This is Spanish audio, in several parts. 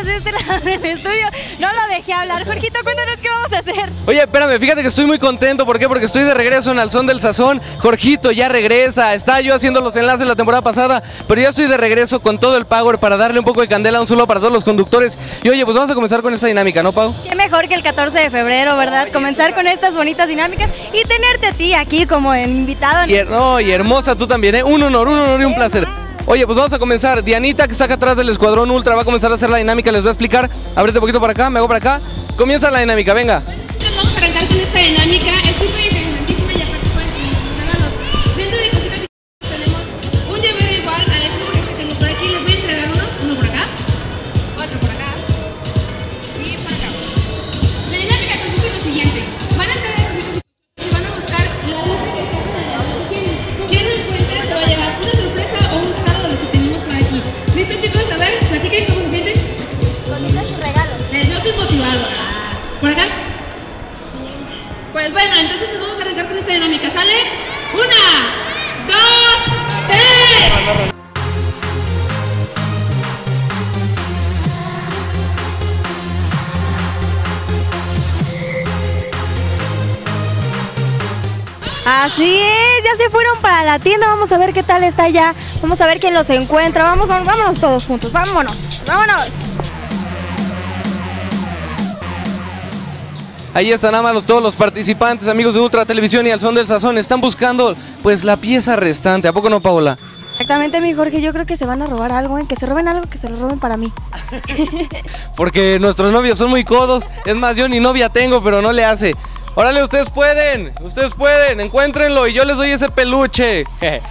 de este lado del estudio. No lo dejé hablar. Jorgito, cuéntanos qué vamos a hacer. Oye, espérame, fíjate que estoy muy contento. ¿Por qué? Porque estoy de regreso en Al Son del Sazón. Jorgito ya regresa. Estaba yo haciendo los enlaces la temporada pasada, pero ya estoy de regreso con todo el power para darle un poco de candela a un saludo para todos los conductores. Y oye, pues vamos a comenzar con esta dinámica, ¿no, Pau? Qué mejor que el 14 de febrero, ¿verdad? Comenzar con estas bonitas dinámicas y tenerte a ti aquí como invitado. Y hermosa tú también, ¿eh? Un honor y un placer. Oye, pues vamos a comenzar. Dianita, que está acá atrás del Escuadrón Ultra, va a comenzar a hacer la dinámica. Les voy a explicar. Ábrete un poquito para acá, me hago para acá. Comienza la dinámica, venga. Vamos a arrancar con esta dinámica. Es súper interesantísima y aparte pueden tener muchos regalos. Dentro de cositas tenemos un llavero igual a este que tengo por aquí. Les voy a entregar uno por acá, otro por acá y por acá. La dinámica consiste en lo siguiente. Van a entrar a cositas y van a buscar la letra que sea con el llavero que tienen. Quien lo encuentre se va a llevar una sorpresa o un regalo de los que tenemos por aquí. ¿Listo, chicos? A ver, platiquen cómo se sienten. Bonitas y regalos. Les veo estoy motivado. ¿Por acá? Pues bueno, entonces nos vamos a arrancar con esta dinámica. ¿Sale? 1, 2, 3. Así es, ya se fueron para la tienda. Vamos a ver qué tal está ya. Vamos a ver quién los encuentra. Vámonos todos juntos. Vámonos. Ahí están todos los participantes, amigos de Ultra Televisión y Al Son del Sazón. Están buscando, pues, la pieza restante. ¿A poco no, Paola? Exactamente, mi Jorge. Yo creo que se van a robar algo, ¿eh? Que se roben algo, que se lo roben para mí. Porque nuestros novios son muy codos. Es más, yo ni novia tengo, pero no le hace. Órale, ustedes pueden, encuéntrenlo y yo les doy ese peluche.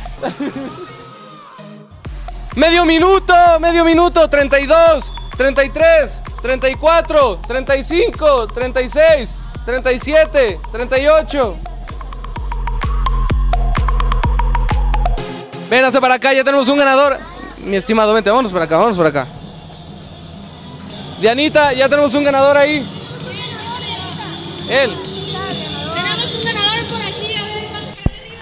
Medio minuto, 32, 33, 34, 35, 36, 37, 38. Vénganse para acá, ya tenemos un ganador. Mi estimado, vente, vámonos para acá. Dianita, ya tenemos un ganador ahí. Él. Tenemos un ganador por aquí. A ver, vamos para arriba.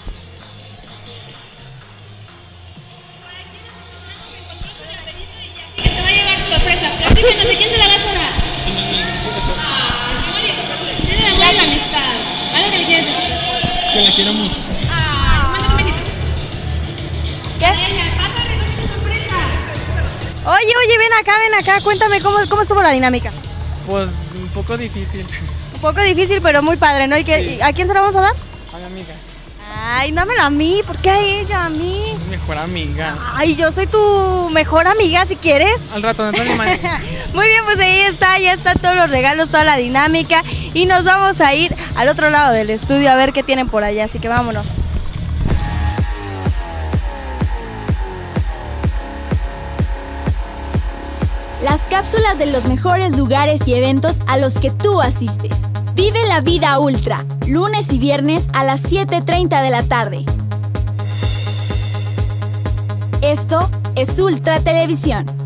Por aquí nos encontramos con llaverito y ya que se va a llevar su sorpresa. Platícanos, ¿de quién se la vas a dar? Qué bonito. Tiene la buena amistad. ¿Algo que le quieres decir? Que la quiero mucho. Mándame un besito. ¿Qué? Ella, pasa a recoger tu sorpresa. Oye, ven acá. Cuéntame cómo estuvo la dinámica. Pues un poco difícil. Un poco difícil, pero muy padre, ¿no? Sí. ¿A quién se la vamos a dar? A mi amiga. Ay, dámela a mí. ¿Por qué a ella? A mí. Mi mejor amiga. Ay, yo soy tu mejor amiga, si quieres. Al rato, no te animes. Muy bien, pues ahí está, ya están todos los regalos, toda la dinámica. Y nos vamos a ir al otro lado del estudio a ver qué tienen por allá, así que vámonos. Las cápsulas de los mejores lugares y eventos a los que tú asistes. Vive la vida ultra, lunes y viernes a las 7:30 de la tarde. Esto es Ultra Televisión.